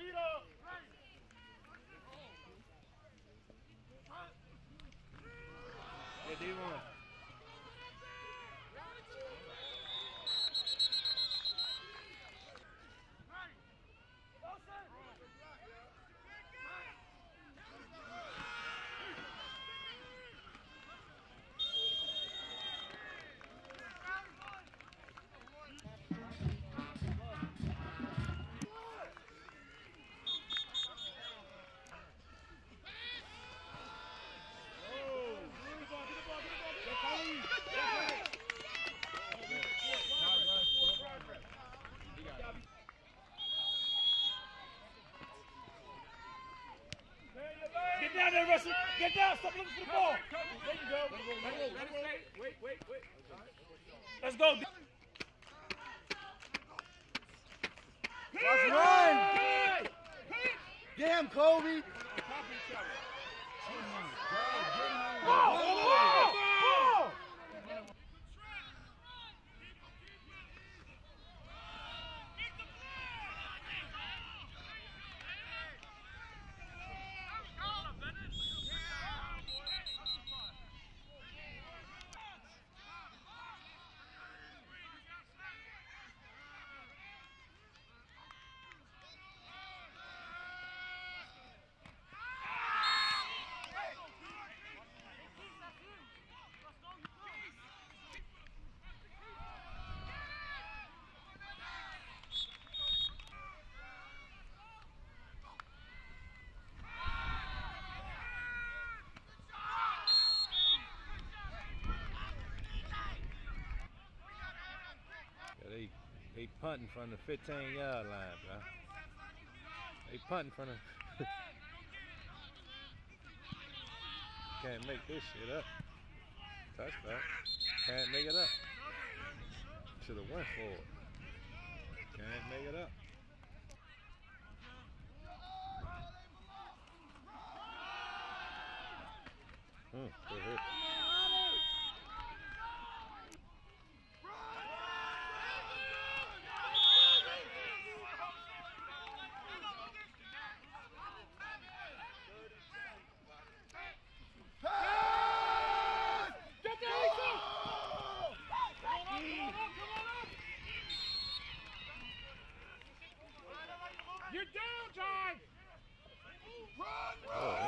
Yeah, D1. Get down there, Russell. Get down. Stop looking for the ball. There you go. Wait. Let's go. Let's run. Damn, Kobe. Ball. They punting from the 15-yard line, bro. They punting from the... Can't make this shit up. Touchdown. Can't make it up. Should have went for it. Can't make it up. Good hit. You're down, Ty! Run!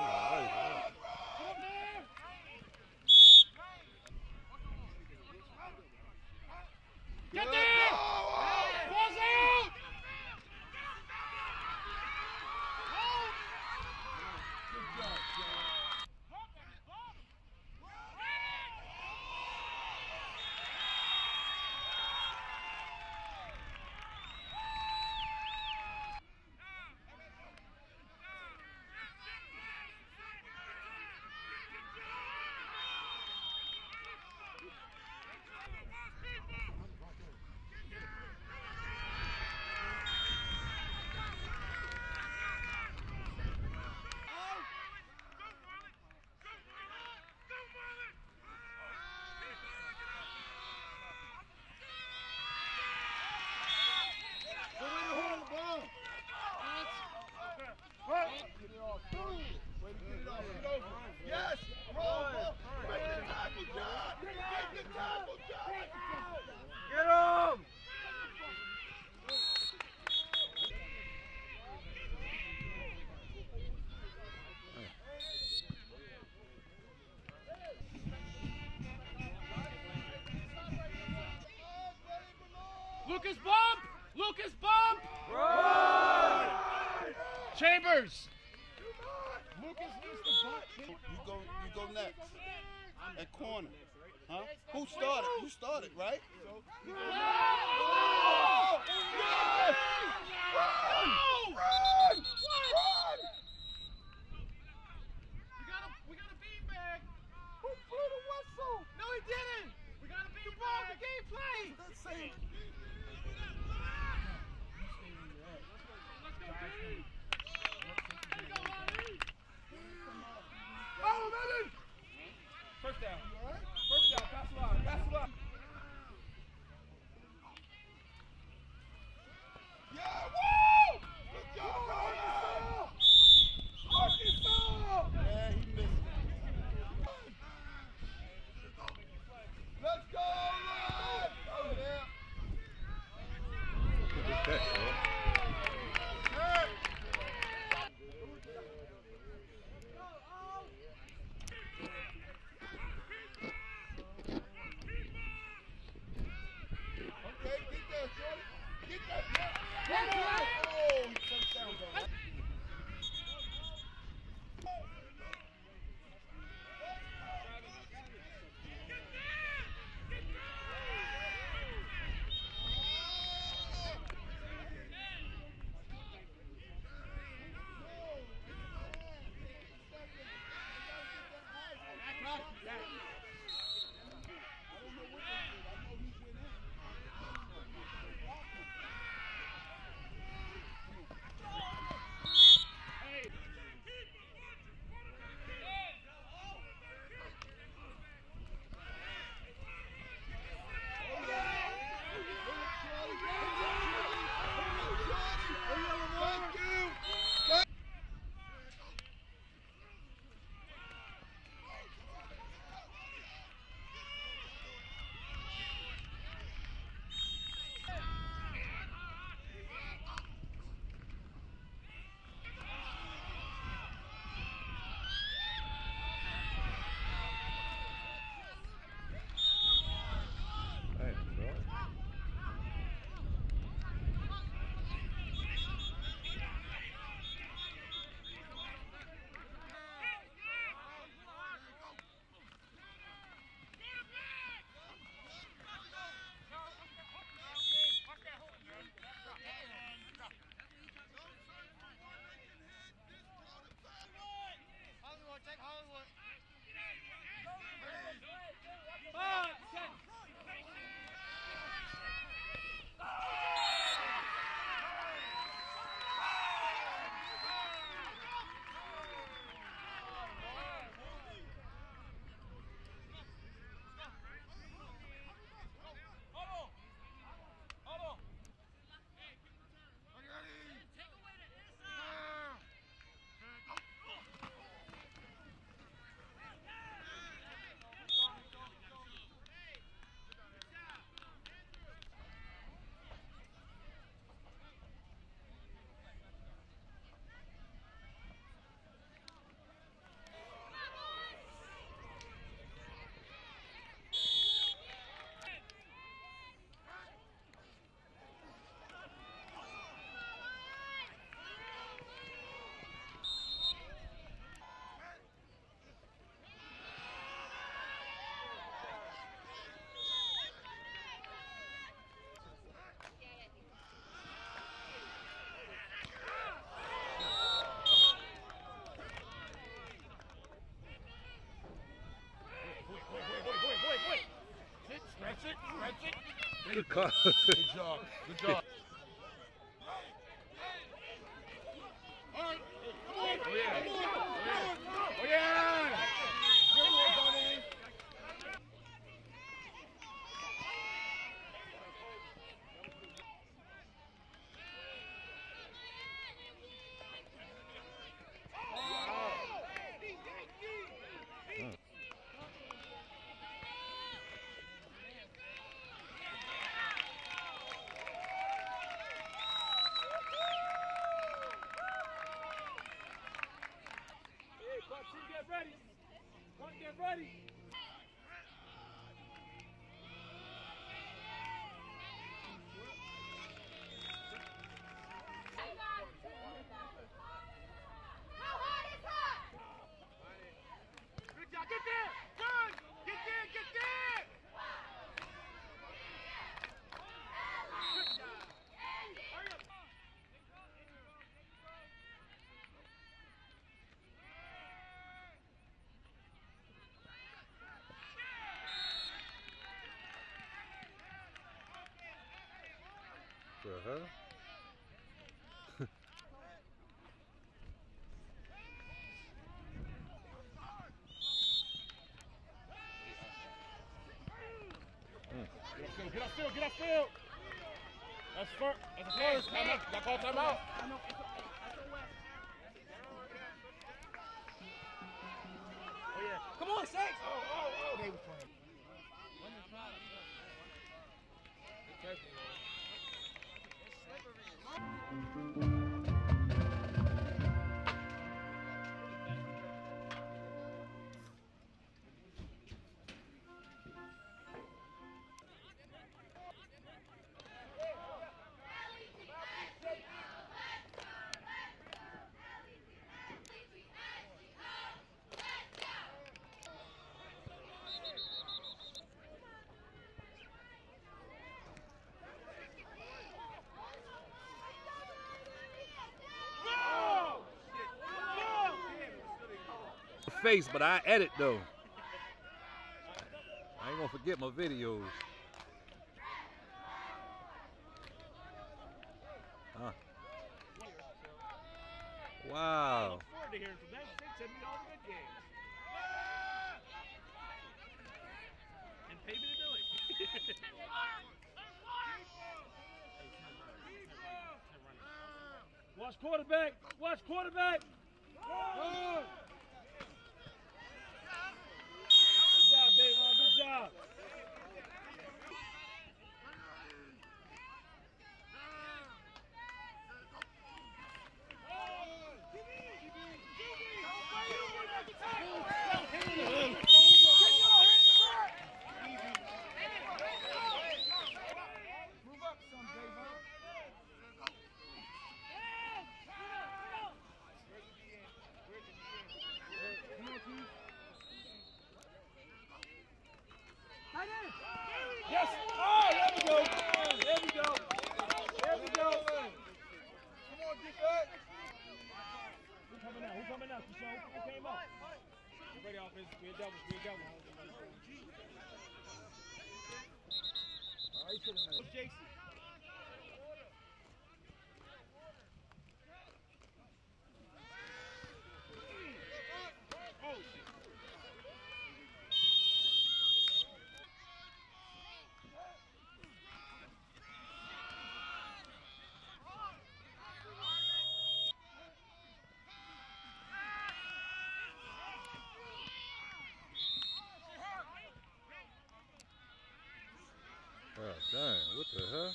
Get there! Ball's out! Good job, Yes! Roll! Make the tackle, John! Make the tackle, John! Get him! Lucas bump! Lucas bump! Run! Chambers! Lucas needs to bump. You go next. At corner. Huh? Who started? You started, right? Run! Run! Run! We got a beanbag. Who blew the whistle? No, he didn't. We got a beanbag. The game play. Let's say Let's go, B. There you go, Lonnie. oh, Melon! First down. First down. Pass the line. Pass the line. Good call. Good job. Good job. All right. Come on. Oh, yeah. Come on. Oh, yeah. Good one, Donnie. Get ready. Get ready. Good job. Get there. Good. Get there. Get there. Good job. Hurry up. Uh-huh. Get upfield. Get upfield. That's first. That's a first. Time out. Y'all call time out. Oh, yeah. Come on, Saints. Oh. They were playing. It's slippery. face, but I edit though. I ain't gonna forget my videos. Huh. Wow. Look forward to hearing from them. They send me all the good games. And pay me to do it. Watch quarterback. Watch quarterback. Good job, Davon. Good job. Yes. Oh, there we go. There we go. There we go. Come on, defense. Who coming out? Who coming out? Who came out? Ready offense. We're double. We're double. All right, Jason. Oh, dang, what the hell?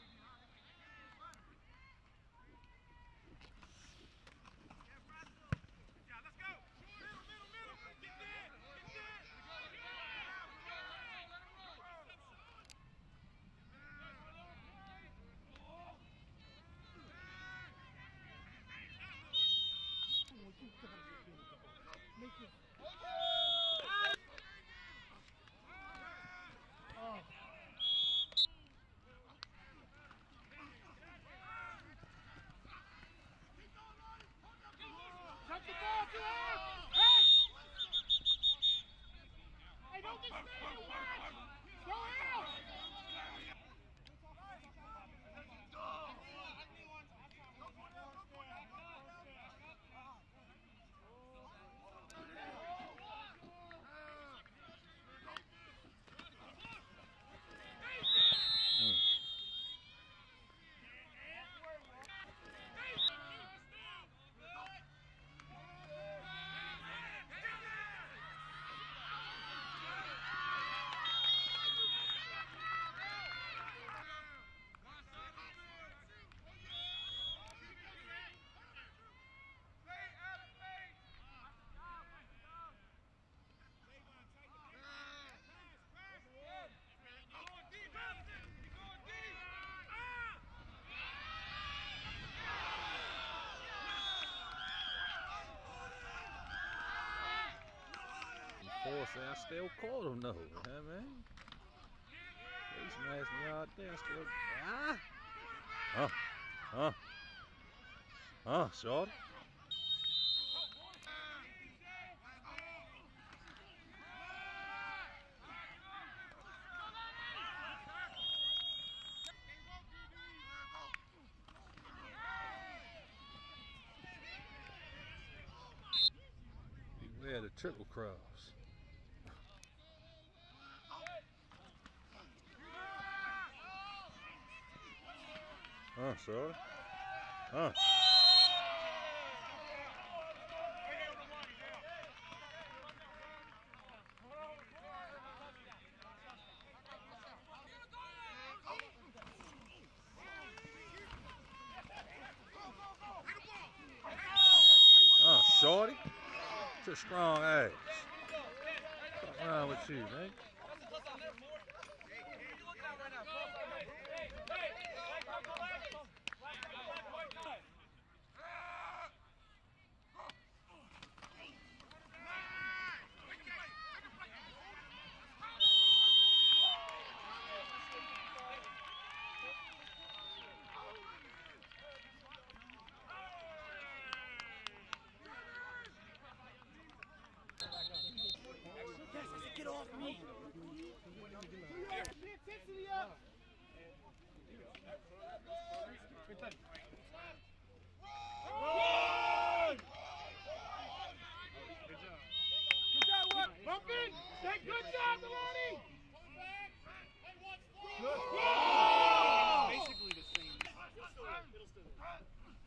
Say I still called him though, yeah, man. They smashed me out there. Shorty. Beware the triple cross. Sorry. Shorty. It's a strong ass. What's wrong with you, man?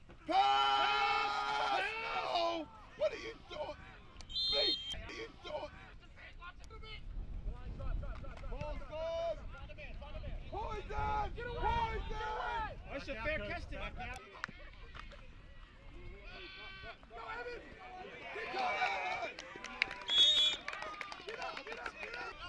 Pass! No! What are you doing? Mate, what are you doing? Ball's good! Poison! Poison! That's a fair catch. Go, Evan! Get going! Get up, get up, get up!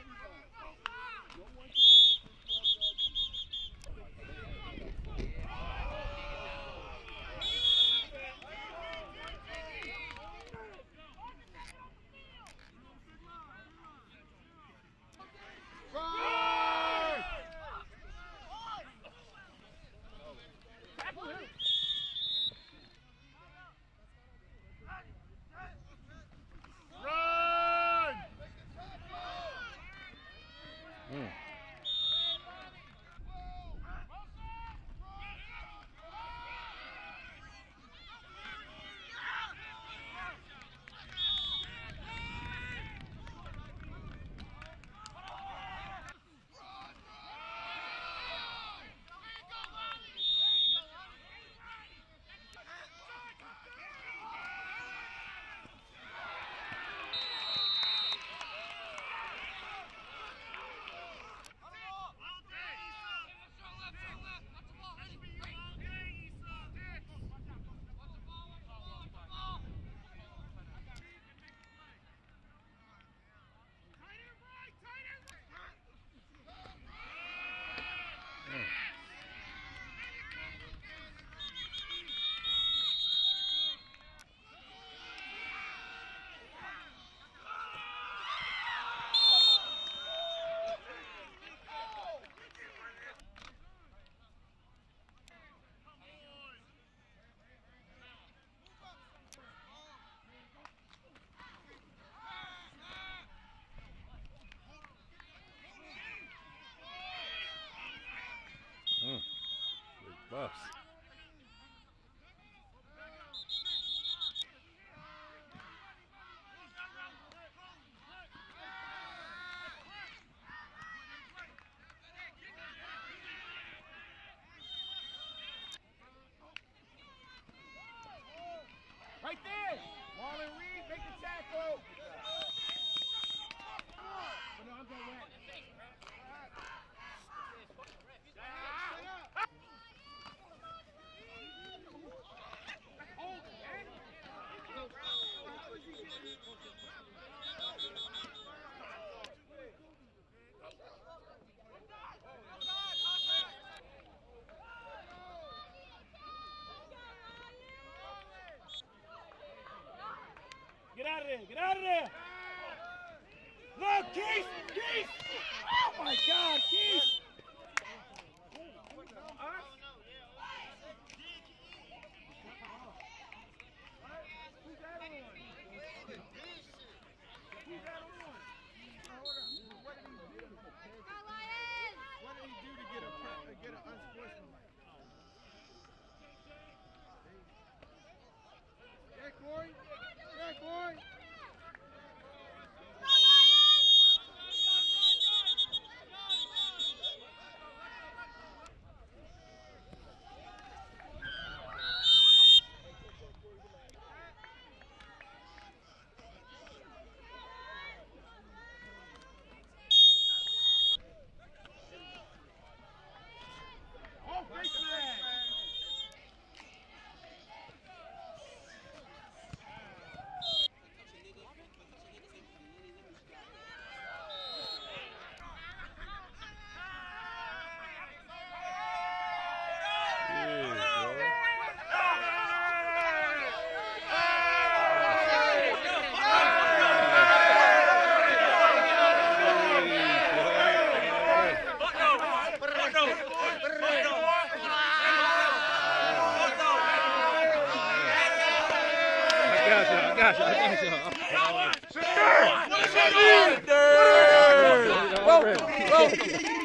Big bus. Right there! Marlon Reed, make the tackle! Oh, no, I'm going wet. Get out of there! Get out of there! Look, Keith! Keith! Oh my God, Keith! What did he do to get an unsportsmanlike? Yeah, Corey. Yeah, Corey. Oh, face man. I got you. Whoa, whoa.